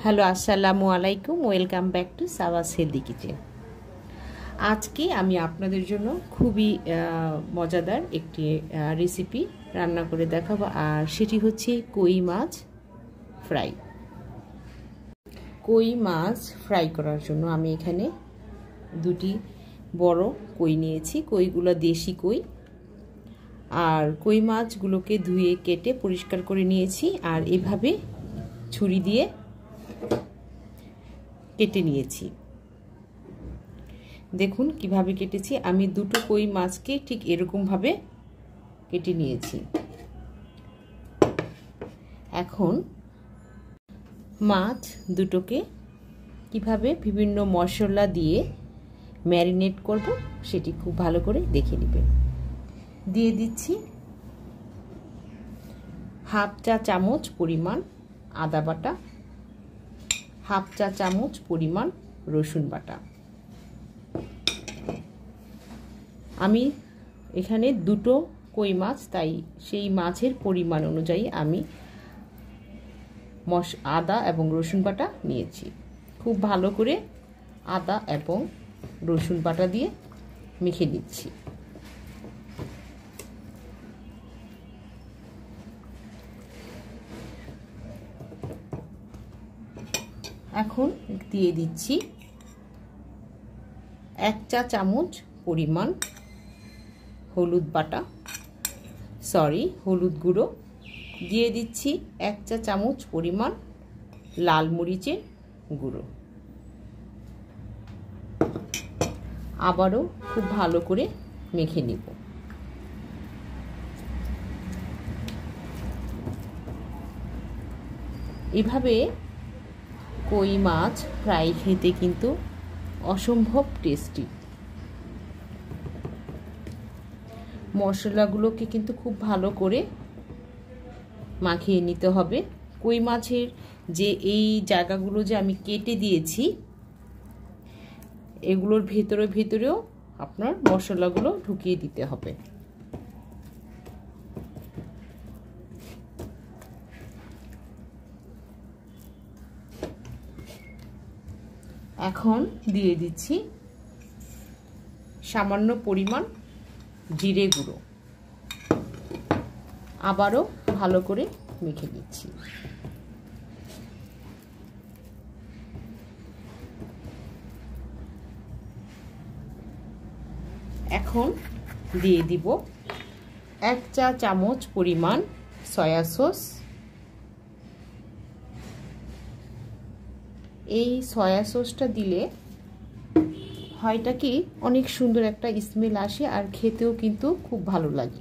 Hello, আসসালামু আলাইকুম। Welcome back to Sawas healthy kitchen. আজকে আমি আপনাদের জন্য খুবই মজাদার একটি রেসিপি রান্না করে দেখাবো, আর সেটি হচ্ছে কই মাছ ফ্রাই। কই মাছ ফ্রাই করার জন্য আমি এখানে দুটি বড় কই নিয়েছি। কইগুলো দেশি কই, আর কই মাছগুলোকে ধুয়ে কেটে পরিষ্কার করে নিয়েছি, আর এভাবে ছুরি দিয়ে কেটে নিয়েছি। দেখুন কিভাবে কেটেছি। আমি দুটো কই মাছকে ঠিক এরকমভাবে কেটে নিয়েছি। এখন মাছ দুটোকে কিভাবে বিভিন্ন মশলা দিয়ে ম্যারিনেট করব সেটি খুব ভালো করে দেখে নেবেন। দিয়ে দিচ্ছি হাফ চা চামচ পরিমাণ আদা বাটা, হাফ চা চামচ পরিমাণ রসুন বাটা। আমি এখানে দুটো কই মাছ, তাই সেই মাছের পরিমাণ অনুযায়ী আমি আদা এবং রসুন বাটা নিয়েছি। খুব ভালো করে আদা এবং রসুন বাটা দিয়ে মেখে নিচ্ছি। এখন দিয়ে দিচ্ছি এক চা চামচ পরিমাণ হলুদ গুঁড়ো, দিয়ে দিচ্ছি এক চা চামচ পরিমাণ লাল মরিচের গুঁড়ো। আবারও খুব ভালো করে মেখে নেব। এভাবে কই মাছ ফ্রাই খেতে কিন্তু অসম্ভব টেস্টি। মশলাগুলোকে কিন্তু খুব ভালো করে মাখিয়ে নিতে হবে। কই মাছের যে এই জায়গাগুলো যে আমি কেটে দিয়েছি, এগুলোর ভেতরেও আপনার মশলাগুলো ঢুকিয়ে দিতে হবে। এখন দিয়ে দিচ্ছি সামান্য পরিমাণ জিরে গুঁড়ো। আবারও ভালো করে মেখে দিচ্ছি। এখন দিয়ে দিব এক চা চামচ পরিমাণ সয়া সস। এই সয়া সসটা দিলে হয়টা কি অনেক সুন্দর একটা স্মেল আসে, আর খেতেও কিন্তু খুব ভালো লাগে।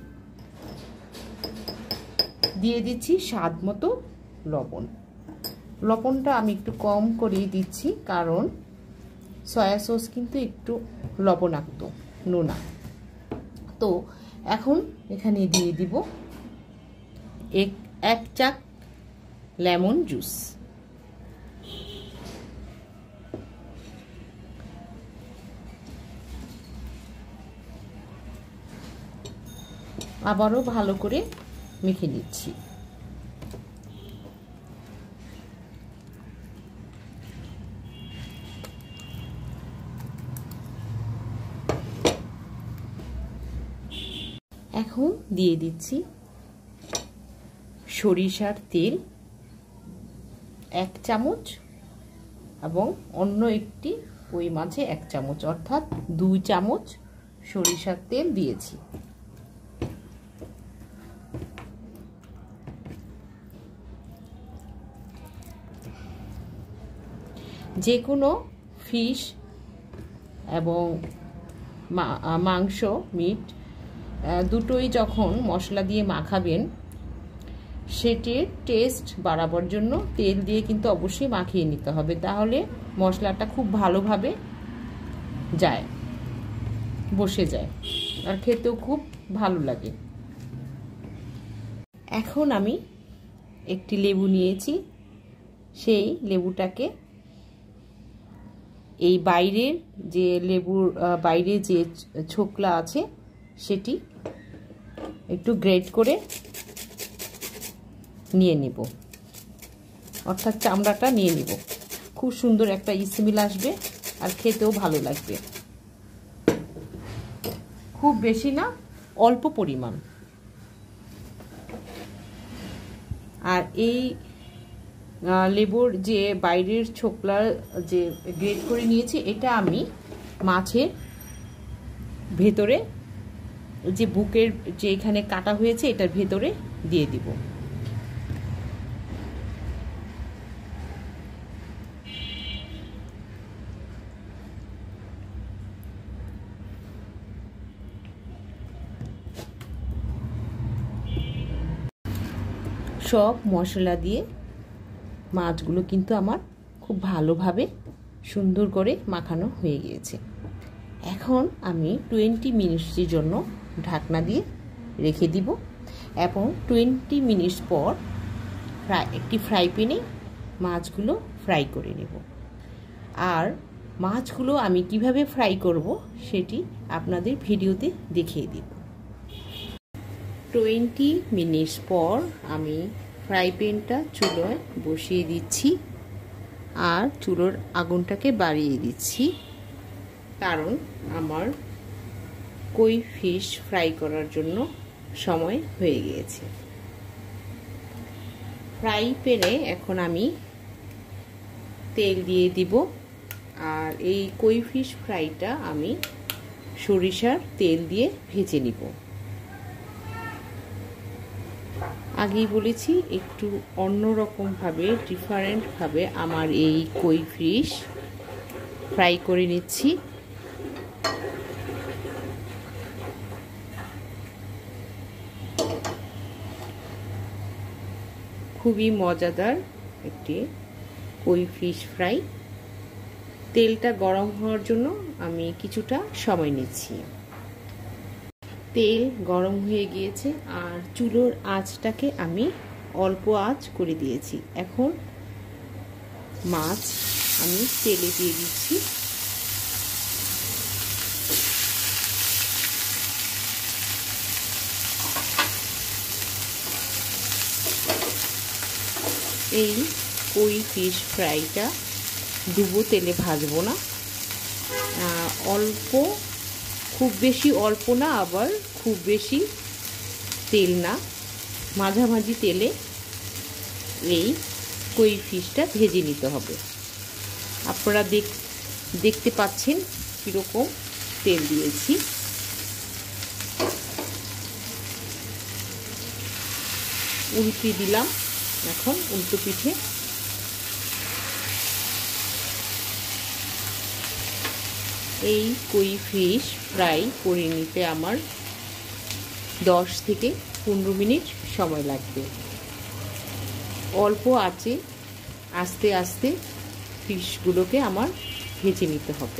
দিয়ে দিচ্ছি স্বাদ মতো লবণ। লবণটা আমি একটু কম করেই দিচ্ছি, কারণ সয়া সস কিন্তু একটু লবণাক্ত, নোনা। তো এখন এখানে দিয়ে দিব এক চাক লেমন জুস। আবারও ভালো করে মেখে নিচ্ছি। এখন দিয়ে দিচ্ছি সরিষার তেল এক চামচ, এবং অন্য একটি কই মাছে এক চামচ, অর্থাৎ 2 চামচ সরিষার তেল দিয়েছি। যে কোনো ফিশ এবং মাংস, মিট দুটোই যখন মশলা দিয়ে মাখাবেন, সেটির টেস্ট বাড়াবার জন্য তেল দিয়ে কিন্তু অবশ্যই মাখিয়ে নিতে হবে, তাহলে মশলাটা খুব ভালোভাবে বসে যায়, আর খেতেও খুব ভালো লাগে। এখন আমি একটি লেবু নিয়েছি। সেই লেবুটাকে এই বাইরে যে ছোকলা আছে সেটি একটু গ্রেট করে নিয়ে নেব। অর্থাৎ চামড়াটা নিয়ে নিব। খুব সুন্দর একটা স্মেল আসবে আর খেতেও ভালো লাগবে। খুব বেশি না, অল্প পরিমাণ। আর এই লেবুর যে বাইরের ছোকলা যে গ্রেট করে নিয়েছি, এটা আমি মাছের ভেতরে যে বুকের যে এখানে কাটা হয়েছে এটার ভেতরে দিয়ে দিব। সব মশলা দিয়ে মাছগুলো কিন্তু আমার খুব ভালোভাবে সুন্দর করে মাখানো হয়ে গিয়েছে। এখন আমি 20 মিনিটের জন্য ঢাকনা দিয়ে রেখে দিব এবং 20 মিনিট পর একটি ফ্রাই প্যানে মাছগুলো ফ্রাই করে নেব। আর মাছগুলো আমি কিভাবে ফ্রাই করব সেটি আপনাদের ভিডিওতে দেখিয়ে দিব। 20 মিনিট পর আমি ফ্রাই প্যানটা চুলোয় বসিয়ে দিচ্ছি আর চুলোর আগুনটাকে বাড়িয়ে দিচ্ছি, কারণ আমার কই ফিশ ফ্রাই করার জন্য সময় হয়ে গিয়েছে। ফ্রাই প্যানে এখন আমি তেল দিয়ে দিব। আর এই কই ফিশ ফ্রাইটা আমি সরিষার তেল দিয়ে ভেজে নিব। আগেই বলেছি একটু অন্যরকমভাবে, ডিফারেন্টভাবে আমার এই কই ফিশ ফ্রাই করে নিচ্ছি। খুবই মজাদার একটি কই ফিশ ফ্রাই। তেলটা গরম হওয়ার জন্য আমি কিছুটা সময় নিচ্ছি। তেল গরম হয়ে গিয়েছে আর চুলোর আঁচটাকে আমি অল্প আঁচ করে দিয়েছি। এখন মাছ আমি তেলে দিয়ে দিচ্ছি। এই কই ফিশ ফ্রাইটা ডুবো তেলে ভাজবো না, অল্প, খুব বেশি অল্প না, আবার খুব বেশি তেল না, মাঝামাঝি তেলে এই কই ফিশটা ভেজে নিতে হবে। আপনারা দেখতে পাচ্ছেন কীরকম তেল দিয়েছি। উল্টে দিলাম এখন উল্টো পিঠে। এই কই ফিশ ফ্রাই করে নিতে আমার 10 থেকে 15 মিনিট সময় লাগবে। অল্প আঁচে আস্তে আস্তে ফিশগুলোকে আমার ভেজে নিতে হবে।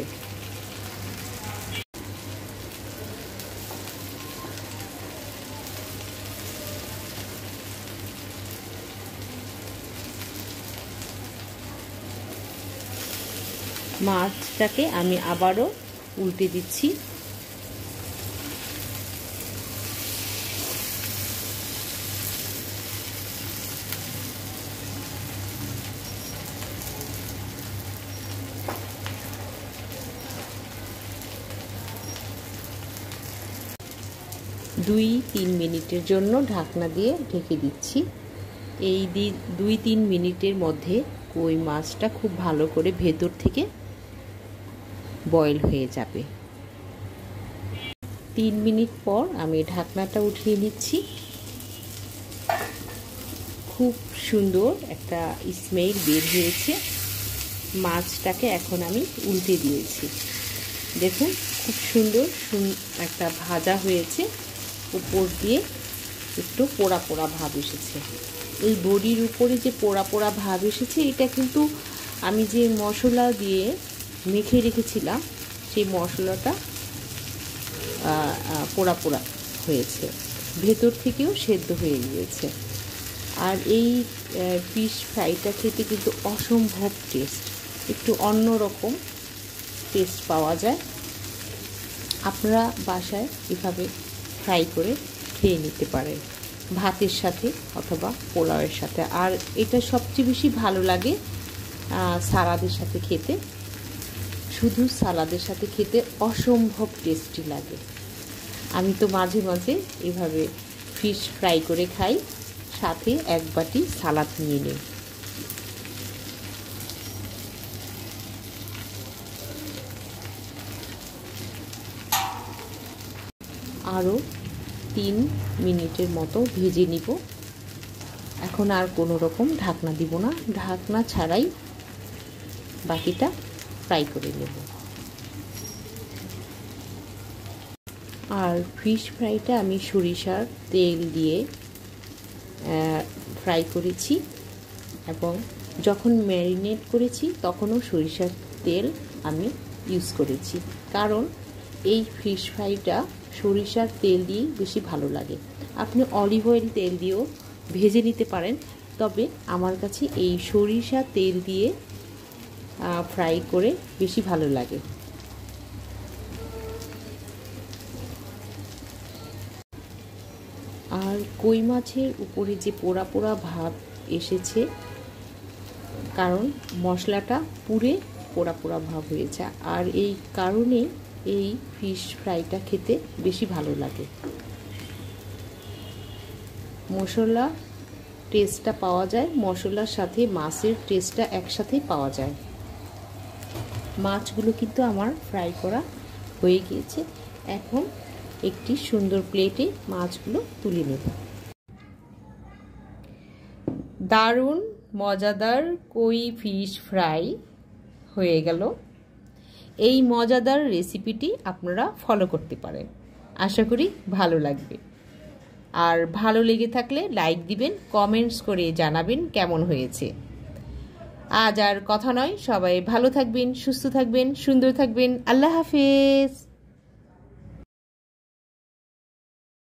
মাছটাকে আমি আবারও উল্টে দিচ্ছি। দুই 3 মিনিটের জন্য ঢাকনা দিয়ে ঢেকে দিচ্ছি। এই 2-3 মিনিটের মধ্যে কই মাছটা খুব ভালো করে ভেতর থেকে বয়েল হয়ে যাবে। 3 মিনিট পর আমি ঢাকনাটা উঠিয়ে নিচ্ছি। খুব সুন্দর একটা স্মেল বের হয়েছে। মাছটাকে এখন আমি উল্টে দিয়েছি। দেখুন খুব সুন্দর একটা ভাজা হয়েছে, উপর দিয়ে একটু পোড়া পোড়া ভাব এসেছে। এই বড়ির উপরে যে পোড়া পোড়া ভাব এসেছে, এটা কিন্তু আমি যে মশলা দিয়ে মেখে রেখেছিলাম সেই মশলাটা পোড়া পোড়া হয়েছে, ভেতর থেকেও সেদ্ধ হয়ে গিয়েছে। আর এই ফিশ ফ্রাইটা খেতে কিন্তু অসম্ভব টেস্ট, একটু অন্যরকম টেস্ট পাওয়া যায়। আপনারা বাসায় এভাবে ফ্রাই করে খেয়ে নিতে পারেন। ভাতের সাথে অথবা পোলাওয়ের সাথে। আর এটা সবচেয়ে বেশি ভালো লাগে সালাদের সাথে খেতে। শুধু সালাদের সাথে খেতে অসম্ভব টেস্টি লাগে। আমি তো মাঝে মাঝে এভাবে ফিশ ফ্রাই করে খাই, সাথে এক বাটি সালাদ নিয়ে নিই। আরও 3 মিনিটের মতো ভেজে নিব। এখন আর কোনো রকম ঢাকনা দিব না, ঢাকনা ছাড়াই বাকিটা ফ্রাই করে নেব। আর ফিশ ফ্রাইটা আমি সরিষার তেল দিয়ে ফ্রাই করেছি, এবং যখন ম্যারিনেট করেছি তখনও সরিষার তেল আমি ইউজ করেছি, কারণ এই ফিশ ফ্রাইটা সরিষার তেল দিয়েই বেশি ভালো লাগে। আপনি অলিভ অয়েল তেল দিয়েও ভেজে নিতে পারেন, তবে আমার কাছে এই সরিষা তেল দিয়ে ফ্রাই করে বেশি ভালো লাগে। আর কই মাছের উপরে যে পোড়া পোড়া ভাব এসেছে, কারণ মশলাটা পুড়ে পোড়া পোড়া ভাব হয়েছে, আর এই কারণে এই ফিশ ফ্রাইটা খেতে বেশি ভালো লাগে। মশলা টেস্টটা পাওয়া যায়, মশলার সাথে মাছের টেস্টটা একসাথেই পাওয়া যায়। মাছগুলো কিন্তু আমার ফ্রাই করা হয়ে গিয়েছে। এখন একটি সুন্দর প্লেটে মাছগুলো তুলে নেব। দারুণ মজাদার কই ফিশ ফ্রাই হয়ে গেল। এই মজাদার রেসিপিটি আপনারা ফলো করতে পারেন, আশা করি ভালো লাগবে। আর ভালো লেগে থাকলে লাইক দিবেন, কমেন্টস করে জানাবেন কেমন হয়েছে। আজ আর কথা নয়, সবাই ভালো থাকবেন, সুস্থ থাকবেন, সুন্দর থাকবেন। আল্লাহ হাফেজ।